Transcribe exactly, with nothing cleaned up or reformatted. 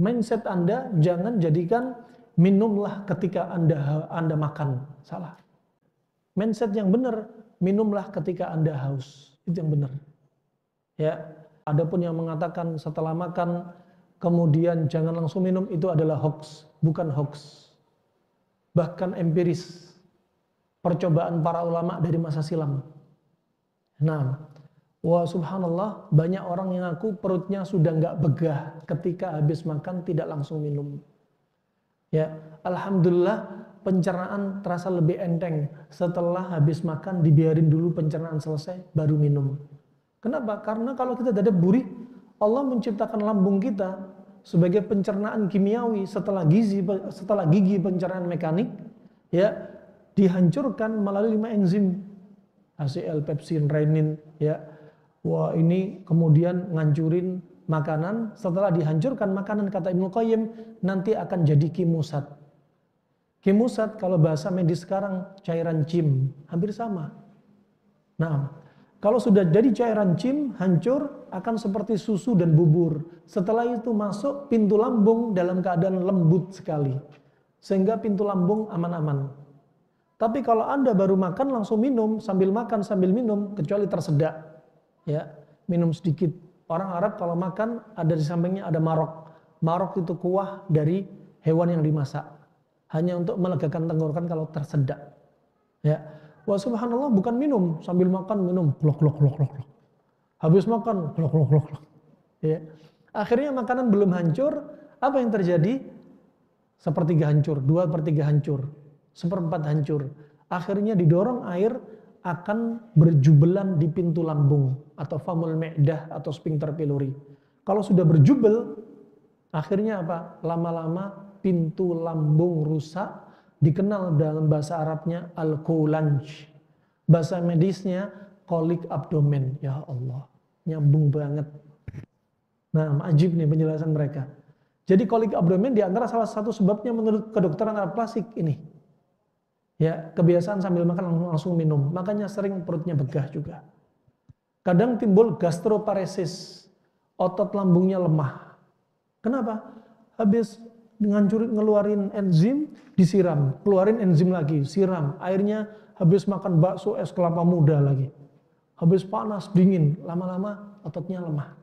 Mindset Anda jangan jadikan minumlah ketika Anda Anda makan. Salah. Mindset yang benar, minumlah ketika Anda haus. Itu yang benar. Ya, adapun yang mengatakan setelah makan kemudian jangan langsung minum, itu adalah hoax, bukan hoax. Bahkan empiris. Percobaan para ulama dari masa silam. Nah, wah subhanallah, banyak orang yang ngaku perutnya sudah nggak begah ketika habis makan tidak langsung minum. Ya, alhamdulillah pencernaan terasa lebih enteng setelah habis makan, dibiarin dulu pencernaan selesai baru minum. Kenapa? Karena kalau kita ada buri, Allah menciptakan lambung kita sebagai pencernaan kimiawi setelah gizi setelah gigi pencernaan mekanik, ya, dihancurkan melalui lima enzim H C L, pepsin, renin, ya. Wah, ini kemudian ngancurin makanan. Setelah dihancurkan makanan, kata Ibnu Qayyim, nanti akan jadi kimusat. Kimusat kalau bahasa medis sekarang cairan cim, hampir sama. Nah, kalau sudah jadi cairan cim, hancur, akan seperti susu dan bubur. Setelah itu masuk pintu lambung dalam keadaan lembut sekali, sehingga pintu lambung aman-aman. Tapi kalau Anda baru makan langsung minum, sambil makan sambil minum, kecuali tersedak, ya, minum sedikit. Orang Arab kalau makan ada di sampingnya ada marok. Marok itu kuah dari hewan yang dimasak, hanya untuk melegakan tenggorokan kalau tersedak. Ya, wah subhanallah, bukan minum sambil makan minum, glok glok glok glok. Habis makan glok glok glok glok. Ya, akhirnya makanan belum hancur, apa yang terjadi? Sepertiga hancur, dua per tiga hancur. Seperempat hancur. Akhirnya didorong air akan berjubelan di pintu lambung atau famul me'dah atau sphincter pylori. Kalau sudah berjubel, akhirnya apa? Lama-lama pintu lambung rusak, dikenal dalam bahasa Arabnya al-qulanj. Bahasa medisnya kolik abdomen. Ya Allah, nyambung banget. Nah, ajib nih penjelasan mereka. Jadi kolik abdomen diantara salah satu sebabnya menurut kedokteran Arab klasik ini. Ya, kebiasaan sambil makan langsung minum, makanya sering perutnya begah juga. Kadang timbul gastroparesis, otot lambungnya lemah. Kenapa? Habis ngancurin ngeluarin enzim, disiram, keluarin enzim lagi, siram. Airnya habis makan bakso es kelapa muda lagi. Habis panas, dingin, lama-lama ototnya lemah.